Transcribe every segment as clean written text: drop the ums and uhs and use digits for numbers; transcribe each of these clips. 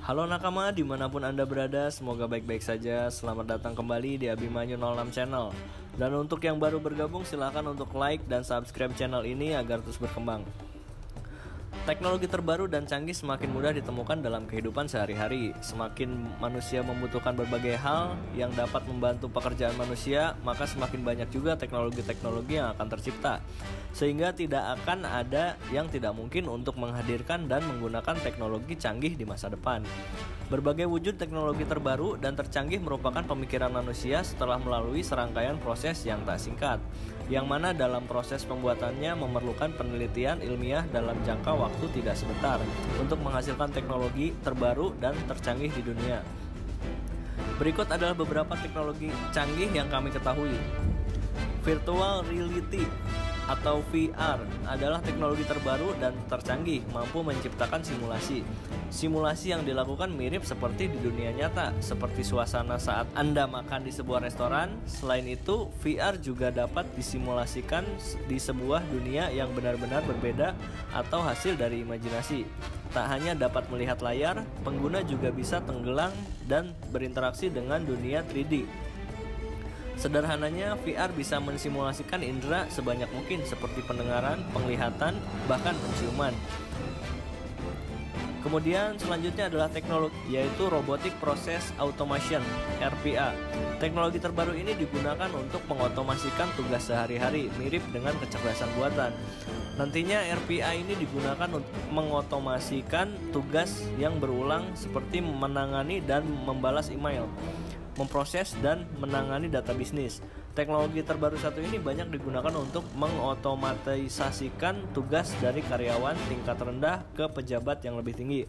Halo nakama, dimanapun Anda berada, semoga baik-baik saja. Selamat datang kembali di Abimanyu 06 Channel. Dan untuk yang baru bergabung, silahkan untuk like dan subscribe channel ini agar terus berkembang. Teknologi terbaru dan canggih semakin mudah ditemukan dalam kehidupan sehari-hari. Semakin manusia membutuhkan berbagai hal yang dapat membantu pekerjaan manusia, maka semakin banyak juga teknologi-teknologi yang akan tercipta. Sehingga tidak akan ada yang tidak mungkin untuk menghadirkan dan menggunakan teknologi canggih di masa depan. Berbagai wujud teknologi terbaru dan tercanggih merupakan pemikiran manusia setelah melalui serangkaian proses yang tak singkat, yang mana dalam proses pembuatannya memerlukan penelitian ilmiah dalam jangka waktu tidak sebentar untuk menghasilkan teknologi terbaru dan tercanggih di dunia. Berikut adalah beberapa teknologi canggih yang kami ketahui. Virtual Reality atau VR adalah teknologi terbaru dan tercanggih, mampu menciptakan simulasi. Simulasi yang dilakukan mirip seperti di dunia nyata, seperti suasana saat Anda makan di sebuah restoran. Selain itu, VR juga dapat disimulasikan di sebuah dunia yang benar-benar berbeda atau hasil dari imajinasi. Tak hanya dapat melihat layar, pengguna juga bisa tenggelam dan berinteraksi dengan dunia 3D. Sederhananya, VR bisa mensimulasikan indera sebanyak mungkin seperti pendengaran, penglihatan, bahkan penciuman. Kemudian selanjutnya adalah teknologi, yaitu Robotic Process Automation (RPA). Teknologi terbaru ini digunakan untuk mengotomasikan tugas sehari-hari, mirip dengan kecerdasan buatan. Nantinya RPA ini digunakan untuk mengotomasikan tugas yang berulang seperti menangani dan membalas email, memproses dan menangani data bisnis. Teknologi terbaru satu ini banyak digunakan untuk mengotomatisasikan tugas dari karyawan tingkat rendah ke pejabat yang lebih tinggi.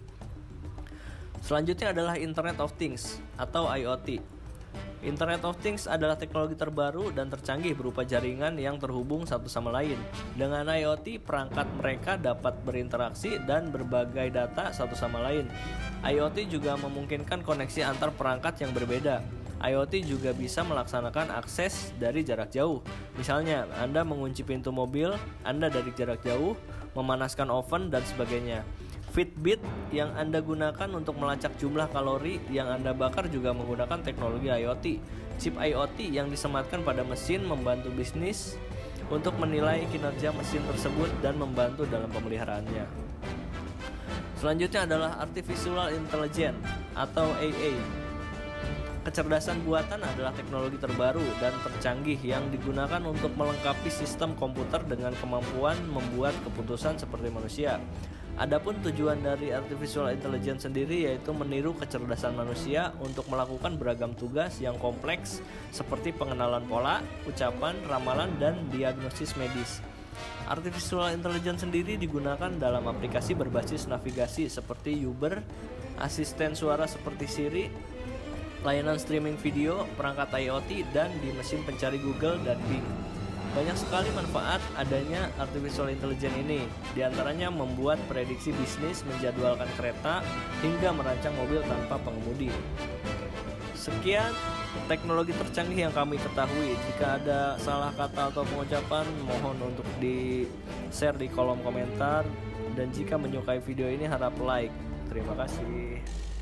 Selanjutnya adalah Internet of Things atau IoT. Internet of Things adalah teknologi terbaru dan tercanggih berupa jaringan yang terhubung satu sama lain. Dengan IoT, perangkat mereka dapat berinteraksi dan berbagai data satu sama lain. IoT juga memungkinkan koneksi antar perangkat yang berbeda. IoT juga bisa melaksanakan akses dari jarak jauh. Misalnya, Anda mengunci pintu mobil Anda dari jarak jauh, memanaskan oven, dan sebagainya. Fitbit yang Anda gunakan untuk melacak jumlah kalori yang Anda bakar juga menggunakan teknologi IoT. Chip IoT yang disematkan pada mesin membantu bisnis untuk menilai kinerja mesin tersebut dan membantu dalam pemeliharaannya. Selanjutnya adalah Artificial Intelligence atau AI. Kecerdasan buatan adalah teknologi terbaru dan tercanggih yang digunakan untuk melengkapi sistem komputer dengan kemampuan membuat keputusan seperti manusia. Adapun tujuan dari Artificial Intelligence sendiri yaitu meniru kecerdasan manusia untuk melakukan beragam tugas yang kompleks seperti pengenalan pola, ucapan, ramalan, dan diagnosis medis. Artificial Intelligence sendiri digunakan dalam aplikasi berbasis navigasi seperti Uber, asisten suara seperti Siri, layanan streaming video, perangkat IoT, dan di mesin pencari Google dan Bing. Banyak sekali manfaat adanya Artificial Intelligence ini, diantaranya membuat prediksi bisnis, menjadwalkan kereta, hingga merancang mobil tanpa pengemudi. Sekian teknologi tercanggih yang kami ketahui. Jika ada salah kata atau pengucapan, mohon untuk di-share di kolom komentar. Dan jika menyukai video ini, harap like. Terima kasih.